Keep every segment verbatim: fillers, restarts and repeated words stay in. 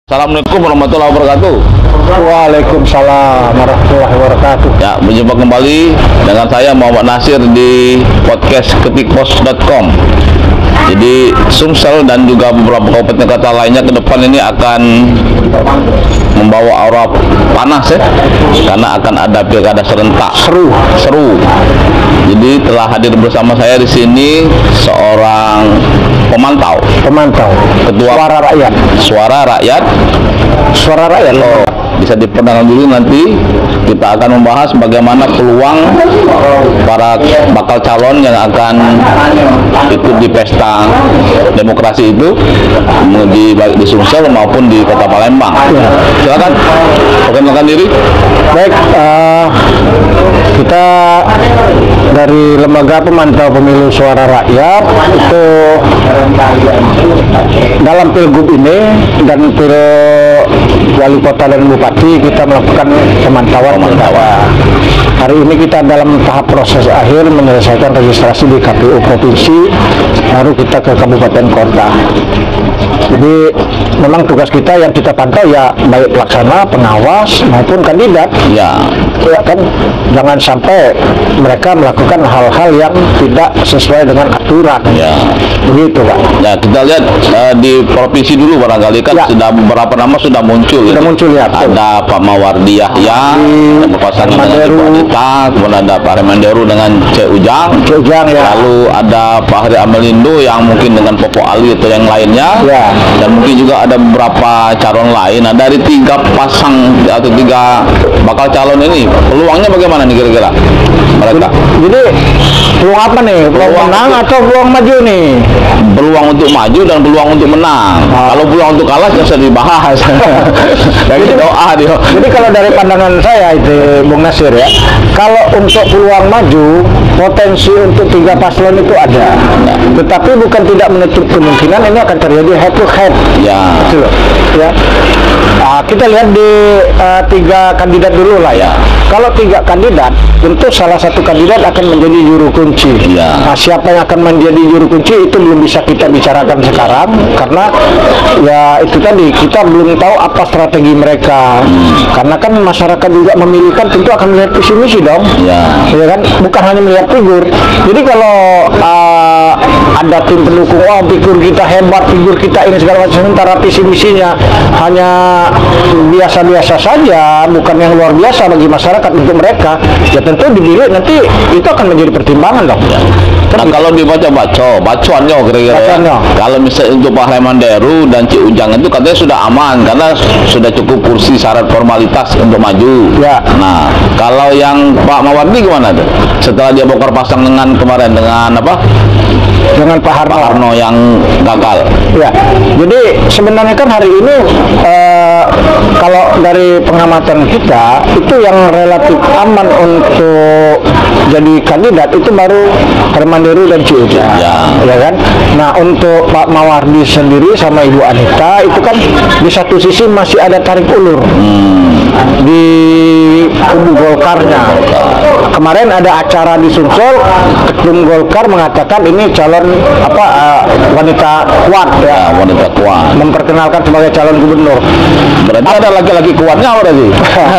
Assalamualaikum warahmatullahi wabarakatuh. Waalaikumsalam warahmatullahi wabarakatuh. Ya, berjumpa kembali dengan saya Muhammad Nasir di podcast ketikpos dot com. Jadi Sumsel dan juga beberapa kabupaten kota lainnya ke depan ini akan membawa aura panas ya, karena akan ada pilkada serentak. Seru, seru. Jadi telah hadir bersama saya di sini seorang pemantau, pemantau, ketua suara rakyat, suara rakyat, suara rakyat. Oh, bisa diperkenalkan dulu, nanti kita akan membahas bagaimana peluang para bakal calon yang akan ikut di pesta demokrasi itu di baik di Sumsel maupun di Kota Palembang. Ya. Silakan perkenalkan diri. Baik, uh, kita dari Lembaga Pemantau Pemilu Suara Rakyat itu dalam pilgub ini dan pil wali kota dan bupati kita melakukan pemantauan. pemantauan. Hari ini kita dalam tahap proses akhir menyelesaikan registrasi di K P U provinsi, baru kita ke kabupaten kota. Jadi memang tugas kita yang kita pantau ya baik pelaksana, pengawas maupun kandidat. Ya. Ya kan, jangan sampai mereka melakukan hal-hal yang tidak sesuai dengan aturan. Ya. Begitu, Pak. Ya, kita lihat uh, di provinsi dulu barangkali kan ya. Sudah beberapa nama sudah muncul. Sudah gitu. muncul ya. Betul. Ada Pak Mawardi Yahya, yang berpasangan dengan Ibu Anita, kemudian ada Pak Remanderu dengan C Ujang. C Ujang ya. Lalu ada Pak Hari Amelindo yang mungkin dengan Popo Ali atau yang lainnya. Ya. Dan mungkin juga ada beberapa calon lain. Nah, dari tiga pasang atau tiga bakal calon ini, peluangnya bagaimana nih kira-kira mereka? Jadi peluang apa nih? Peluang, peluang menang untuk, atau peluang maju nih? Peluang untuk maju dan peluang untuk menang. Ah. Kalau peluang untuk kalah nggak usah dibahas. jadi, doa dia. Jadi kalau dari pandangan saya itu Bung Nasir ya, kalau untuk peluang maju, potensi untuk tiga paslon itu ada. Ya. Tetapi bukan tidak menutup kemungkinan ini akan terjadi head to head. Ya. Gitu, ya. Nah, kita lihat di uh, tiga kandidat dulu lah ya. Kalau tiga kandidat, tentu salah satu kandidat akan menjadi juru kunci. Ya. Nah, siapa yang akan menjadi juru kunci itu belum bisa kita bicarakan sekarang karena ya itu tadi kita belum tahu apa strategi mereka. Hmm. Karena kan masyarakat juga memilih kan tentu akan melihat visi misi dong. Ya. Ya kan, bukan hanya melihat figur. Jadi kalau uh, ada tim pendukung, wah figur kita hebat, figur kita ini segala macam, sementara visi misinya hanya biasa-biasa saja, bukan yang luar biasa bagi masyarakat untuk mereka, ya tentu dipilih nanti itu akan menjadi pertimbangan dong. Ya. Nah, kan kalau dibaca baco, bacoannya kira-kira ya. Kalau misalnya untuk Pak Remanderu dan Cik Ujang itu katanya sudah aman karena sudah cukup kursi syarat formalitas untuk maju. Ya. Nah, kalau yang Pak Mawardi gimana tuh? Setelah dia bongkar pasang dengan kemarin dengan apa? Dengan Pak Harno, Pak Harno yang gagal. Ya. Jadi sebenarnya kan hari ini eh, kalau dari pengamatan kita itu yang relatif aman untuk jadi kandidat itu baru Remanderu dan Cik Ujang. Ya. Ya kan? Nah, untuk Pak Mawardi sendiri sama Ibu Anita itu kan di satu sisi masih ada tarik ulur hmm. di kubu Golkarnya. Kemarin ada acara di Sumsel, Ketum Golkar mengatakan ini calon apa uh, wanita kuat ya, ya, wanita kuat, memperkenalkan sebagai calon gubernur. Berarti apa, ada laki-laki kuatnya berarti?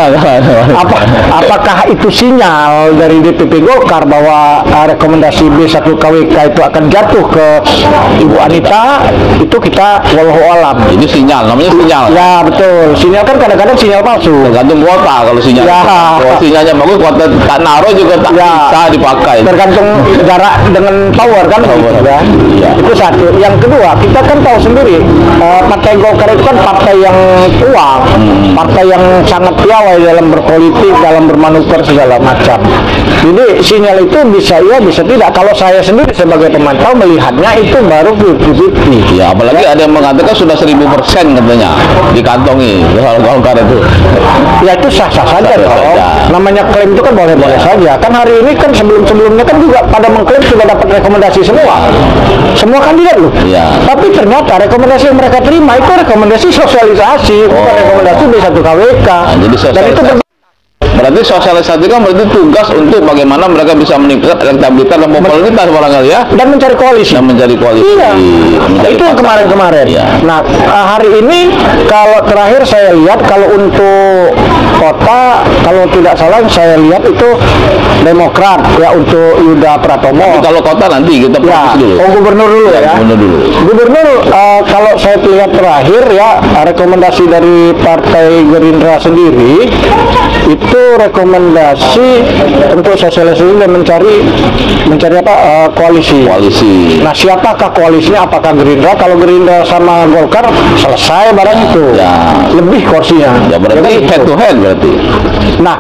apa, apakah itu sinyal dari D P P Golkar bahwa uh, rekomendasi B satu K W K itu akan jatuh ke Ibu Anita? Itu kita wallahu alam. Ini sinyal, namanya sinyal. Ya betul, sinyal kan kadang-kadang sinyal palsu. Tergantung kuota kalau sinyal. Ya. Kalau sinyalnya bagus, kuota tak naruh juga tak ya. Bisa dipakai. Tergantung jarak dengan power kan. Power. Gitu, ya. Ya. Itu satu. Yang kedua, kita kan tahu sendiri uh, Partai Golkar itu kan partai yang tua, hmm. partai yang sangat piawai dalam berpolitik, dalam bermanuver segala macam. Jadi sinyal itu bisa ya, bisa tidak. Kalau saya sendiri sebagai pemantau melihatnya itu baru fifty fifty. Ya, apalagi ya. Ada yang mengatakan sudah seribu persen katanya dikantongi soal Golkar itu. Ya itu sah-sah saja dong. Namanya klaim itu kan boleh-boleh ya. saja. Kan hari ini kan sebelum-sebelumnya kan juga pada mengklaim sudah dapat rekomendasi semua. Semua kandidat loh. Ya. Tapi ternyata rekomendasi yang mereka terima itu rekomendasi sosialisasi, oh. bukan rekomendasi B satu K W K. Nah, jadi dan itu Berarti sosialisasi kan berarti tugas untuk bagaimana mereka bisa meningkatkan elektabilitas dan popularitas barangkali ya. Dan mencari koalisi. Dan mencari koalisi. Iya. Mencari itu yang kemarin-kemarin. Iya. Nah, hari ini kalau terakhir saya lihat kalau untuk kota, kalau tidak salah saya lihat itu Demokrat ya untuk Yuda Pratomo. Tapi kalau kota nanti kita ya, dulu. Oh gubernur dulu ya. ya. Gubernur dulu. Gubernur uh, kalau saya lihat terakhir ya rekomendasi dari Partai Gerindra sendiri itu rekomendasi untuk sosialisasi dan mencari mencari apa uh, koalisi. Koalisi. Nah siapakah koalisinya? Apakah Gerindra? Kalau Gerindra sama Golkar selesai barang itu. Ya. Lebih kursinya. Ya berarti ya, head to head berarti. Nah,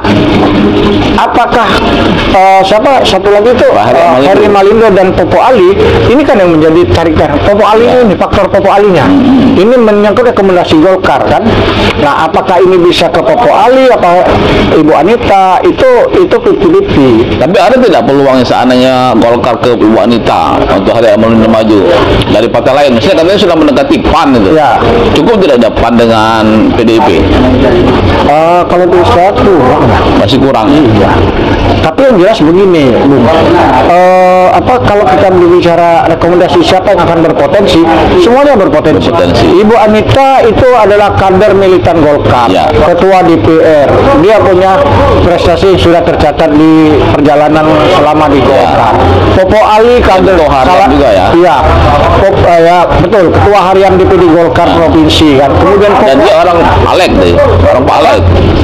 apakah uh, siapa satu lagi itu uh, Heri Malindo dan Popo Ali ini kan yang menjadi tarikan Popo Ali ya. Ini faktor Popo Alinya ini menyangkut rekomendasi Golkar kan. Nah apakah ini bisa ke Popo Ali apa Ibu Anita itu itu fifty fifty. Tapi ada tidak peluangnya seandainya Golkar ke Ibu Anita untuk Heri Malindo maju dari partai lain? Misalnya katanya sudah mendekati P A N itu. Ya. Cukup tidak ada P A N dengan P D I P? Uh, kalau itu saya kurang masih kurang. Iya. Tapi yang jelas begini, Bung. Uh, apa kalau kita berbicara rekomendasi siapa yang akan berpotensi, semuanya berpotensi. berpotensi. Ibu Anita itu adalah kader militan Golkar, ya. Ketua D P R. Dia punya prestasi sudah tercatat di perjalanan selama di Golkar. Ya. Popo Ali kader salah juga ya. Iya. Pop, uh, ya betul, ketua harian D P D Golkar ya. Provinsi kan. Kemudian dan dia orang Alek deh, orang Alek.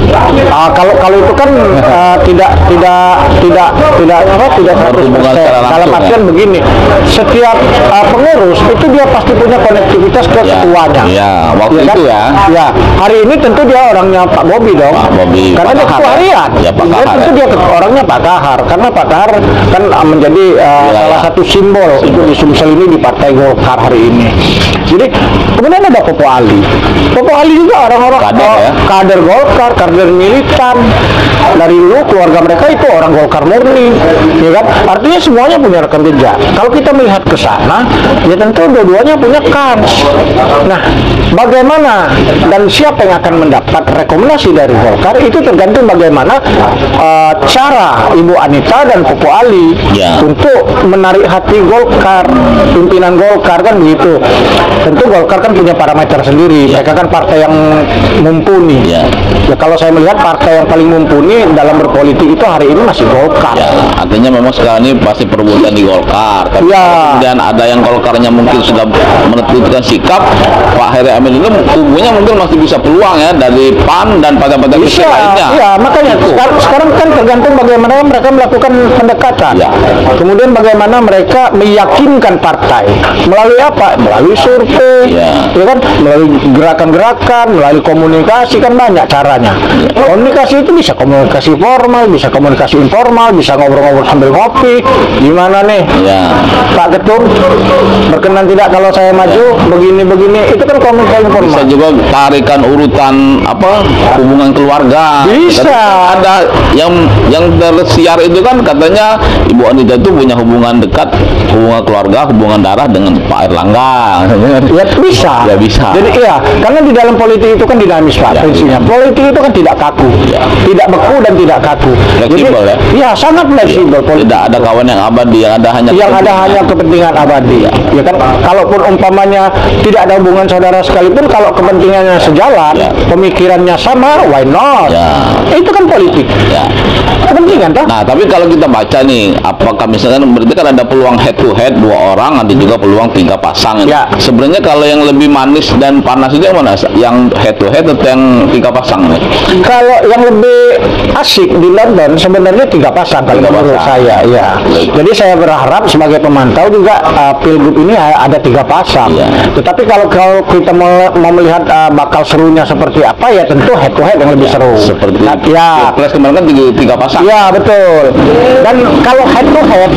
Uh, kalau kalau itu kan uh, tidak tidak tidak tidak apa tidak seratus persen. Dalam artian ya. Begini, setiap uh, pengurus itu dia pasti punya konektivitas ke ya, ketuanya. Iya, waktu ya, itu kan? ya. Ya, hari ini tentu dia orangnya Pak Bobi dong. Pak Bobi. Karena Pak dia ketua harian. Ya, Pak dia Kahar, tentu ya. dia orangnya Pak Kahar. Karena Pak Kahar kan uh, menjadi uh, ya, salah ya. satu simbol itu di Sumsel ini di Partai Golkar hari ini. Jadi kemudian ada Popo Ali. Popo Ali juga orang-orang kader, oh, ya? kader Golkar, kader militan. Dari dulu keluarga mereka itu orang Golkar murni, ya kan? Artinya semuanya punya rekam jejak. Kalau kita melihat ke sana, ya tentu dua-duanya punya kans. Nah, bagaimana dan siapa yang akan mendapat rekomendasi dari Golkar itu tergantung bagaimana uh, cara Ibu Anita dan Popo Ali ya. Untuk menarik hati Golkar, pimpinan Golkar kan begitu. Tentu Golkar kan punya parameter sendiri. Ya. Mereka kan partai yang mumpuni. Ya. Ya kalau saya melihat partai yang paling mumpuni dalam berpolitik itu hari ini masih Golkar. Ya, artinya memang sekarang ini pasti perebutan di Golkar. Tapi ya. Kemudian ada yang Golkarnya mungkin sudah menentukan sikap, Pak Heri Amin itu kubunya mungkin masih bisa peluang ya dari P A N dan partai-partai lainnya. Iya, makanya sekarang, sekarang kan tergantung bagaimana mereka melakukan pendekatan. Ya. Kemudian bagaimana mereka meyakinkan partai melalui apa? Melalui survei, ya, ya kan? Melalui gerakan-gerakan, melalui komunikasi kan banyak caranya. Ya. Komunikasi itu bisa komunikasi formal, bisa komunikasi informal, bisa ngobrol-ngobrol sambil ngopi. Gimana nih, ya. Pak Ketum, berkenan tidak kalau saya maju begini-begini? Itu kan komunikasi informal. Bisa juga tarikan urutan apa hubungan keluarga. Bisa. Tapi ada yang yang tersiar itu kan katanya Ibu Anita itu punya hubungan dekat, hubungan keluarga, hubungan darah dengan Pak Erlangga. Ya bisa. Ya bisa. Jadi iya, karena di dalam politik itu kan dinamis Pak, ya, prinsipnya. Ya. Politik itu kan tidak kaku, ya. Tidak beku dan tidak kaku. Fleksibel ya. Iya, sangat fleksibel. Ya. Tidak ada kawan yang abadi, yang ada hanya yang ada hanya kepentingan abadi. Ya. Ya kan, kalaupun umpamanya tidak ada hubungan saudara sekalipun, kalau kepentingannya sejalan, ya. Pemikirannya sama, why not? Ya. Itu kan politik. Ya. Kepentingan kan? Nah, tapi kalau kita baca nih, apakah misalkan berarti kan ada peluang head to head dua orang, ada juga peluang tiga pasang. Ya. Sebenarnya kalau yang lebih manis dan panas itu yang mana? Yang head to head atau yang tiga pasang nih? Kalau yang lebih asik di London sebenarnya tiga pasang kalau menurut saya, ya. Jadi saya berharap sebagai pemantau juga uh, pilgub ini ada tiga pasang. Ya. Tetapi kalau kalau kita mau, mau melihat uh, bakal serunya seperti apa, ya tentu head to head yang lebih ya, seru. Seperti nah, ya. Pilpres kemarin kan tiga, tiga pasang. Ya betul. Dan kalau head to head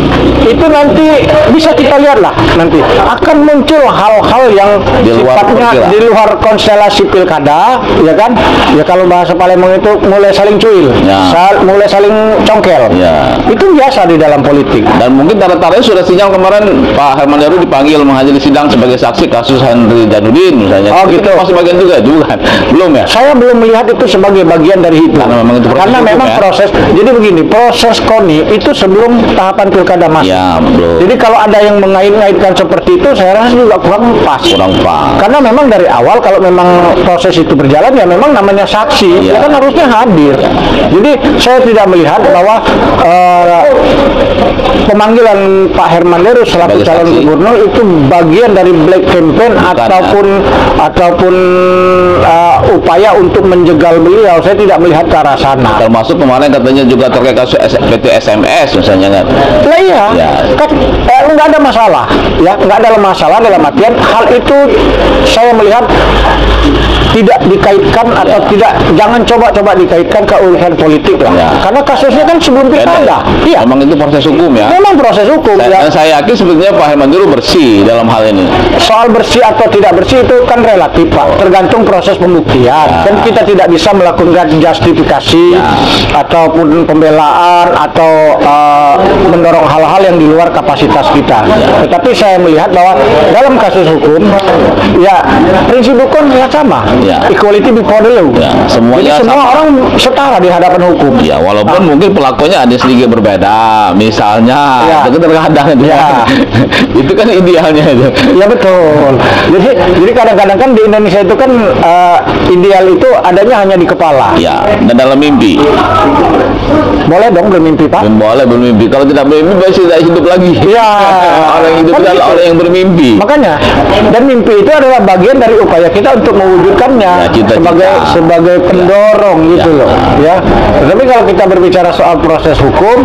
itu nanti bisa kita lihat lah, nanti akan muncul hal-hal yang Di luar sifatnya perkiraan. di luar konstelasi pilkada, ya kan? Ya kalau bahasa Palembang itu mulai saling cuil, Ya. sal- mulai saling congkel. Ya. Itu biasa di dalam politik. Dan mungkin tanda-tandanya sudah sinyal kemarin Pak Herman Deru dipanggil menghadiri sidang sebagai saksi kasus Henry Janudin misalnya. Oh, Itu gitu. masih bagian juga itu bukan? Belum ya? Saya belum melihat itu sebagai bagian dari itu. Karena memang itu proses Karena hukum, memang ya. proses. Jadi begini, proses KONI itu sebelum tahapan pilkada masuk. Ya, belum. Jadi kalau ada yang mengait-ngaitkan seperti itu, saya rasa juga kurang pas. Kurang pas. Karena memang dari awal kalau memang proses itu berjalan ya memang namanya saksi, Ya. ya kan harusnya hadir. Jadi saya tidak melihat bahwa eh, pemanggilan Pak Herman Deru selaku Sebagai calon saksi. gubernur itu bagian dari black campaign Bukan, ataupun ataupun eh, upaya untuk menjegal beliau. Saya tidak melihat ke arah sana. Termasuk kemarin katanya juga terkait kasus S- P T S M S misalnya kan. Lah iya, Ya. kan eh, nggak ada masalah, ya nggak ada masalah dalam artian hal itu saya melihat tidak dikaitkan atau Ya. tidak, jangan coba-coba dikaitkan ke urusan politik lah, Ya. karena kasusnya kan sebelum pilkada. Iya, Memang itu proses hukum ya. memang proses hukum. Dan, Ya. dan saya yakin sebetulnya Pak Herman Deru bersih dalam hal ini. Soal bersih atau tidak bersih itu kan relatif Pak, tergantung proses pembuktian. Ya. Dan kita tidak bisa melakukan justifikasi Ya. ataupun pembelaan atau eh, mendorong hal-hal yang di luar kapasitas kita. Tetapi saya melihat bahwa dalam kasus hukum, ya prinsip hukum ya sama, Ya. equality before the law. Ya, semuanya Jadi semua sama. orang setara di hadapan hukum. Ya, walaupun Ah. mungkin pelakunya ada sedikit berbeda. Misalnya, Ya. itu terkadang itu, Ya. itu kan idealnya itu. Ya betul. Jadi jadi kadang-kadang kan di Indonesia itu kan eh, ideal itu adanya hanya di kepala. Ya, dan dalam mimpi. Boleh dong bermimpi Pak. Belum boleh bermimpi. Kalau tidak bermimpi, pasti tidak hidup lagi. Iya. Orang yang hidup Kan adalah gitu. orang yang bermimpi. Makanya, dan mimpi itu adalah bagian dari upaya kita untuk mewujudkannya Ya, cita-cita. sebagai sebagai pendorong gitu Ya. loh, ya. Tetapi kalau kita berbicara soal proses hukum,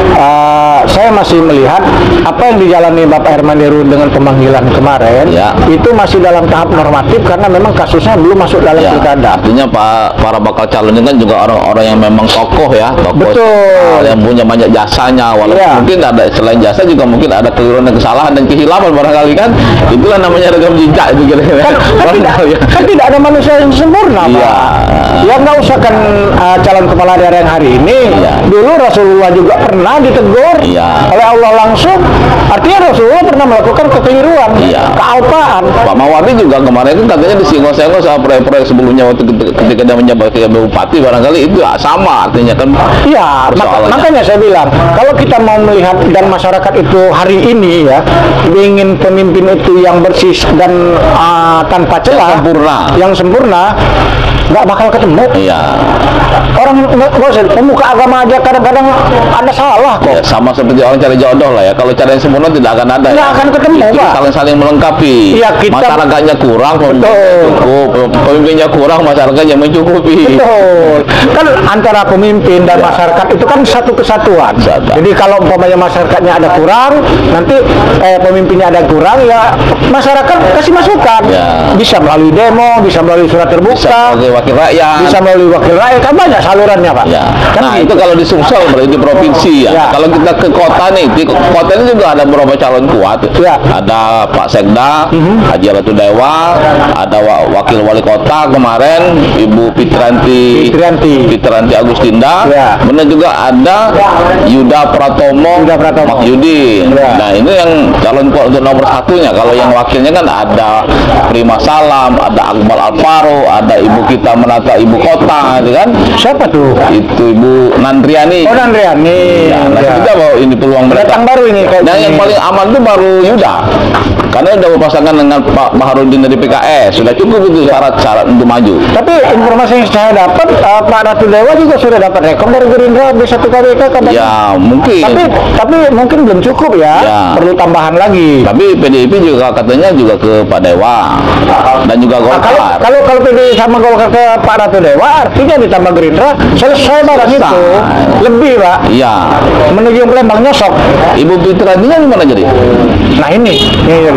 uh, saya masih melihat apa yang dijalani Bapak Herman Deru dengan pemanggilan kemarin Ya. itu masih dalam tahap normatif karena memang kasusnya belum masuk dalam Ya, pilkada. artinya Pak, para bakal calon ini kan juga orang-orang yang memang tokoh ya, tokoh Betul. yang punya banyak jasanya, walaupun Ya. mungkin ada selain jasa juga mungkin ada keliruan dan kesalahan dan kehilapan barangkali kan, itulah namanya rekam jejak itu kira-kira. Kan, kan, tidak, Barangkali ya. kan tidak ada manusia yang sempurna, Iya. Pak. Ya nggak usah kan uh, calon kepala daerah yang hari ini. Iya. Dulu Rasulullah juga pernah ditegur Iya. oleh Allah langsung. Artinya Rasulullah pernah melakukan kekeliruan, Iya. kealpaan. Pak Mawardi juga kemarin itu katanya disinggung-singgung sama proyek-proyek sebelumnya waktu ketika, ketika dia menjabat sebagai bupati, barangkali itu ya, sama artinya kan. Iya, maka- Persoalannya. makanya saya bilang kalau kita mau melihat dan masyarakat itu hari ini ya ingin pemimpin itu yang bersih dan uh, tanpa celah, sempurna. yang sempurna, nggak bakal ketemu. Iya. Orang nggak nggak usah pemuka agama aja kadang-kadang ada salah kok. Ya, sama seperti orang cari jodoh lah ya. Kalau cari yang sempurna tidak akan ada. Nggak ya. akan ketemu, Itu Pak. saling-saling melengkapi. Iya, kita- Masyarakatnya kurang, pemimpinnya Betul. cukup. Pemimpinnya kurang, masyarakatnya mencukupi. Betul. Kan antara pemimpin dan Ya. masyarakat itu kan satu kesatuan. Satu. Jadi kalau umpamanya masyarakatnya ada kurang, nanti eh, pemimpinnya ada kurang, ya masyarakat kasih masukan. Ya. Bisa melalui demo, bisa melalui surat Bisa terbuka, sebagai wakil rakyat. bisa melalui wakil rakyat, kan banyak salurannya Pak. Ya. Kan Nah, gitu. itu kalau di Sumsel berarti di provinsi ya. Ya. Kalau kita ke kota nih, di kota ini juga ada beberapa calon kuat. Ya. Ada Pak Sekda, Haji Ratu Dewa, ada wa- wakil wali kota kemarin Ibu Fitranti Fitranti. Fitranti Agustinda. Ya. Benar juga ada Yuda Pratomo, Yuda Pratomo. Mahyudin. Ya. Nah, ini yang calon kuat untuk nomor satunya. Kalau yang wakilnya kan ada Prima Salam, ada Akmal Alvaro, ada ibu kita menata ibu kota, gitu kan? Siapa tuh? Itu Ibu Nandriani. Oh, Andriani. Ya, nah Ya. kita bahwa ini peluang mereka. Pendatang baru ini kayak Dan yang gini. paling aman itu baru Yuda. Karena udah berpasangan dengan Pak Baharudin dari P K S, sudah cukup itu syarat-syarat untuk maju. Tapi informasi yang saya dapat, eh, Pak Ratu Dewa juga sudah dapat rekom dari Gerindra B satu K W K kabarnya. Ya, mungkin. Tapi tapi mungkin belum cukup ya, Ya. perlu tambahan lagi. Tapi P D I P juga katanya juga ke Pak Dewa dan juga Nah, kalau Golkar. kalau kalau P D I sama Golkar ke Pak Ratu Dewa, artinya ditambah Gerindra, selesai barang itu. Selesai. Lebih Pak, Iya. menuju Palembang nyosok. Ibu Fitraninya di mana jadi? Nah ini, ini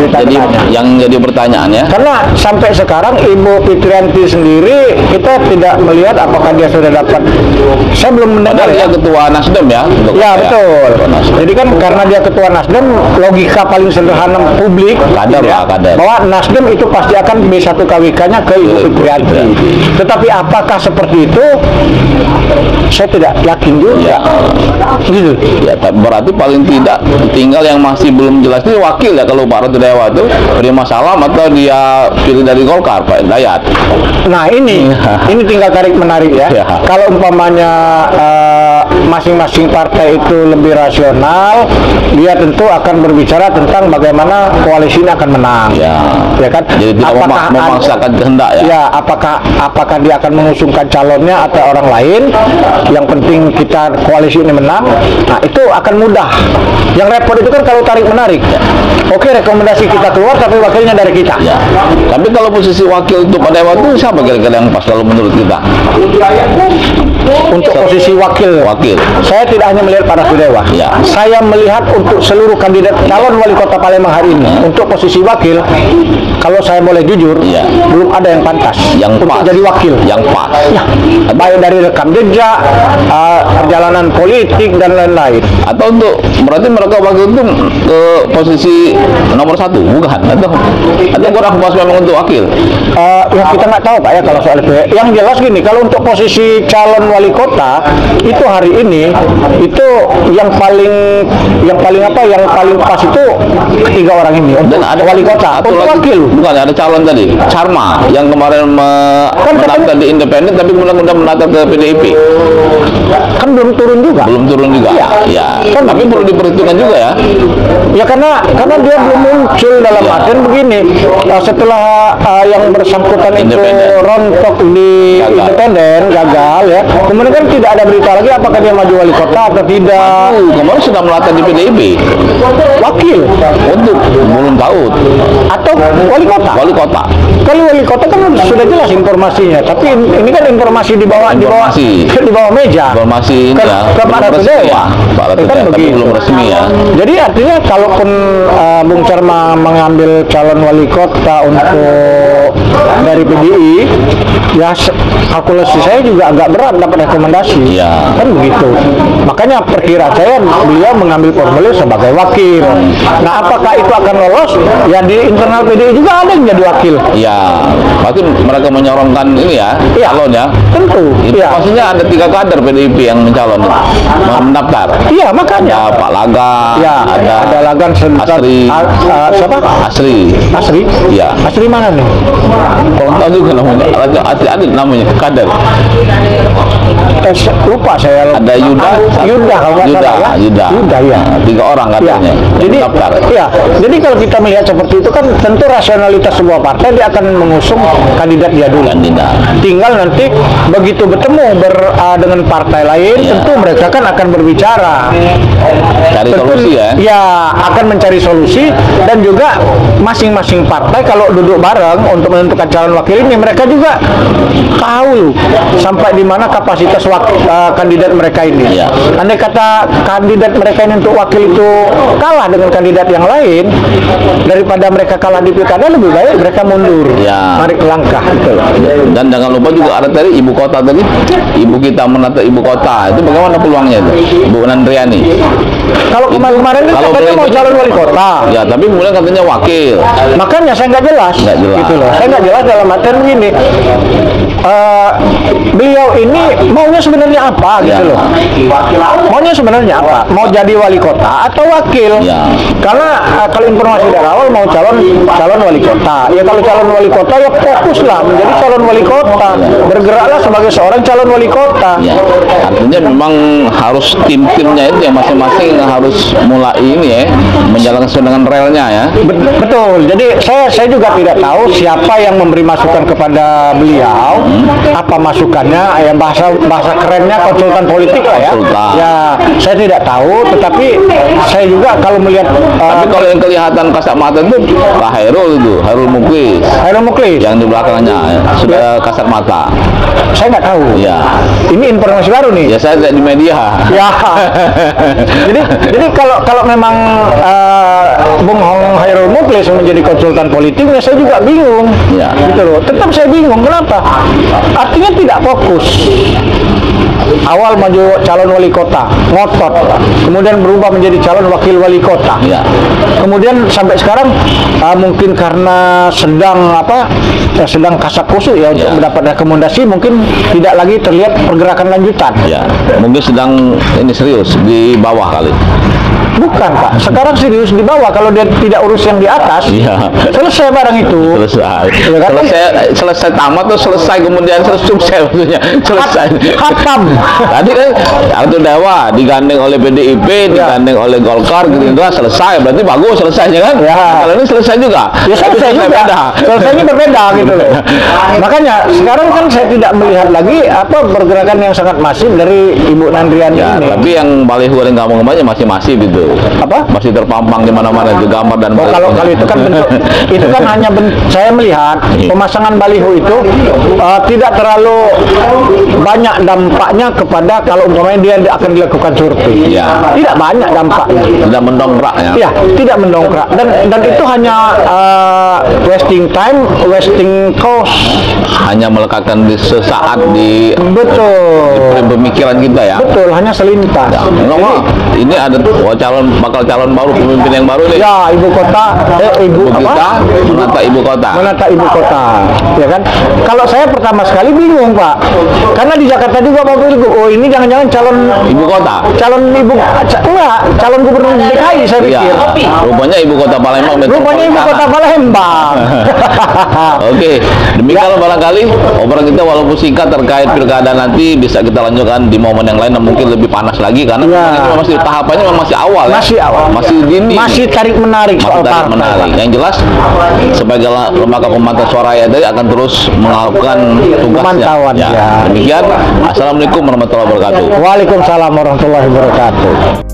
jadi yang jadi pertanyaannya. Karena sampai sekarang Ibu Fitriyanti sendiri kita tidak melihat apakah dia sudah dapat. Saya belum mendengar. Dia ketua Nasdem ya. Ya betul. Jadi kan karena dia ketua Nasdem, logika paling sederhana publik kader ya, lah, kader. bahwa Nasdem itu pasti akan B satu K W K-nya ke Ibu Fitriyanti. Tetapi apakah seperti itu? Saya tidak yakin juga. Ya. Gitu. Ya, berarti paling tidak tinggal yang masih belum jelas ini wakil ya, kalau Pak Ratu Dewa itu Prima Salam atau dia pilih dari Golkar, Pak Dayat. Nah ini, ini tinggal tarik menarik ya. Ya. Kalau umpamanya uh, masing-masing partai itu lebih rasional, dia tentu akan berbicara tentang bagaimana koalisi ini akan menang. Ya, ya kan? Jadi tidak apakah memaksakan kehendak ya. Ya, apakah apakah dia akan mengusungkan calonnya atau orang lain? Yang penting kita koalisi ini menang. Nah itu akan mudah. Yang repot itu kan kalau tarik menarik. Ya. Oke, rekomendasi kita keluar tapi wakilnya dari kita. Ya. Tapi kalau posisi wakil untuk pada waktu siapa kira-kira yang pas kalau menurut kita? Untuk posisi wakil, wakil, saya tidak hanya melihat Pak Ratu Dewa. Ya. Saya melihat untuk seluruh kandidat calon wali kota Palembang hari ini. Hmm. Untuk posisi wakil, kalau saya boleh jujur, ya. belum ada yang pantas yang untuk pas. jadi wakil. Yang pas. Ya. Baik dari rekam jejak, uh, perjalanan politik dan lain-lain. Atau untuk berarti mereka wakil itu ke posisi nomor satu, bukan? Atau atau kurang pas memang untuk wakil? Uh, ya kita nggak tahu Pak ya kalau soal itu. Yang jelas gini, kalau untuk posisi calon wali kota itu hari ini itu yang paling yang paling apa yang paling pas itu ketiga orang ini untuk dan ada wali kota atau untuk lagi, wakil. Bukan ada calon tadi Charma yang kemarin me kan mendaftar di independen tapi mudah-mudahan mendaftar ke P D I P kan belum turun juga belum turun juga ya, ya. Kan tapi perlu diperhitungkan juga ya ya karena karena dia belum muncul dalam ya. artian begini uh, setelah uh, yang bersangkutan itu rontok di gagal. independen gagal ya kemudian kan tidak ada berita lagi apakah dia maju wali kota atau tidak. Uh, kemarin sudah melatih di P D I P wakil untuk belum tahu atau wali kota wali kota kalau wali kota kan sudah jelas informasinya tapi ini kan informasi di bawah di bawah di bawah meja informasi kan, ya ke Pak Ratu Dewa kan tapi belum resmi ya jadi artinya kalaupun uh, Bung Charma mengambil calon wali kota untuk dari P D I ya kalkulasi saya juga agak berat dapat rekomendasi ya. kan begitu makanya perkiraan saya beliau mengambil formulir sebagai wakil nah apakah itu akan lolos ya di internal P D I juga ada yang jadi wakil ya pasti mereka menyorongkan ini ya, ya. calon ya tentu itu ya. maksudnya ada tiga kader P D I P yang mencalon mendaftar iya makanya ada Pak Laga ya, ada, ada Lagan Asri a, a, siapa Asri Asri ya Asri mana nih kalau tahu juga namanya Asri ada namanya kader eh, lupa saya ada Yuda Yuda kalau nggak Yuda, salah ya Yuda Yuda ya tiga orang katanya ya. jadi ya jadi kalau kita melihat seperti itu kan tentu rasionalitas sebuah partai dia akan mengusung kandidat dia dulu kandidat tinggal nanti begitu bertemu ber, uh, dengan partai lain ya. tentu mereka kan akan berbicara cari tentu, solusi ya ya akan mencari solusi dan juga masing-masing partai kalau duduk bareng untuk menentukan calon wakil ini mereka juga tahu sampai di mana kapasitas wakil, uh, kandidat mereka ini ya. andai kata kandidat mereka ini untuk wakil itu kalah dengan kandidat yang lain daripada mereka kalah di pilkada lebih baik mereka mundur ya. mari langkah gitu. Dan jangan lupa juga ada tadi ibu kota tadi ibu kita menata ibu kota itu bagaimana peluangnya itu Bu Nandriani kalau kemarin-kemarin kan kalau katanya mau calon wali kota ya tapi kemudian katanya wakil makanya saya nggak jelas nggak jelas gitu loh saya nggak jelas dalam artian begini uh, beliau ini maunya sebenarnya apa gitu ya. loh maunya sebenarnya apa mau jadi wali kota atau wakil ya. karena uh, kalau informasi dari awal mau calon calon wali kota ya kalau calon wali kota ya fokuslah menjadi calon wali kota ya. bergeraklah sebagai seorang calon wali kota ya. artinya memang harus tim-timnya itu ya masing-masing harus mulai ini ya menjalankan sesuai dengan relnya ya betul jadi saya saya juga tidak tahu siapa yang memberi masukan kepada beliau hmm. apa masukannya ya bahasa bahasa kerennya konsultan politik lah ya konsultan. ya saya tidak tahu tetapi saya juga kalau melihat tapi uh, kalau yang kelihatan kasat mata itu Pak Hairul itu Hairul Muklis Hairul Muklis yang di belakangnya ya, sudah kasat mata saya nggak tahu ya ini informasi baru nih ya saya lihat di media ya jadi jadi kalau kalau memang uh, Bung Hong Hairul Muklis menjadi konsultan politiknya, saya juga bingung. Ya. Gitu loh. Tetap saya bingung, kenapa? Artinya tidak fokus. Awal maju calon wali kota, ngotot, kemudian berubah menjadi calon wakil wali kota. Ya. Kemudian sampai sekarang uh, mungkin karena sedang apa, ya, sedang kasak kusuk ya untuk Ya. mendapat rekomendasi, mungkin tidak lagi terlihat pergerakan lanjutan. Ya, mungkin sedang ini serius di bawah kali. Bukan Pak, sekarang serius di bawah. Kalau dia tidak urus yang di atas, Iya. selesai barang itu. Selesai. Ya kan? Selesai, selesai tamat tuh selesai, kemudian selesai sukses maksudnya. Selesai. Hatam. Tadi kan Arthur Dewa digandeng oleh P D I P, Ya. digandeng oleh Golkar, Gerindra, selesai. Berarti bagus selesainya kan? Ya. Kalau ini selesai juga. Ya selesai Tapi juga. beda. Selesainya berbeda gitu loh. Makanya sekarang kan saya tidak melihat lagi apa pergerakan yang sangat masif dari Ibu Nandriani Ya, ini. tapi yang baliho yang kamu kembali masih masif itu. Apa? Masih terpampang di mana-mana itu gambar dan Oh, kalau kalau itu kan bentuk itu kan hanya ben, saya melihat pemasangan baliho itu uh, tidak terlalu banyak dampaknya kepada kalau umpamanya dia akan dilakukan survei. Ya. Tidak banyak dampaknya. sudah mendongkrak ya. Ya, tidak mendongkrak dan dan itu hanya uh, wasting time, wasting cost. Hanya melekatkan di sesaat di Betul. pemikiran kita ya. Betul, hanya selintas. Ngomong, ini ada oh, calon bakal calon baru, pemimpin yang baru nih. Ya, ibu kota, eh, ibu Ibu kita apa? menata ibu kota. Menata ibu kota, ya kan? Kalau saya pertama sekali bingung Pak, karena di Jakarta juga waktu itu, oh ini jangan-jangan calon Ibu kota. calon ibu, ca- enggak, calon gubernur D K I saya Iya. pikir. Rupanya ibu kota Palembang. Rupanya ibu kota Palembang. Oke, demikian barangkali obrolan kita walaupun singkat terkait pilkada nanti bisa kita lanjutkan di momen yang lain yang mungkin lebih panas lagi karena Ya. ini masih tahapannya memang masih awal ya. Masih awal. Masih dini. Masih tarik menarik Masih soal tarik partai. menarik. Yang jelas sebagai lembaga pemantau suara ya tadi akan terus melakukan tugasnya. Pemantauan, ya. Demikian. Assalamualaikum warahmatullahi wabarakatuh. Waalaikumsalam warahmatullahi wabarakatuh.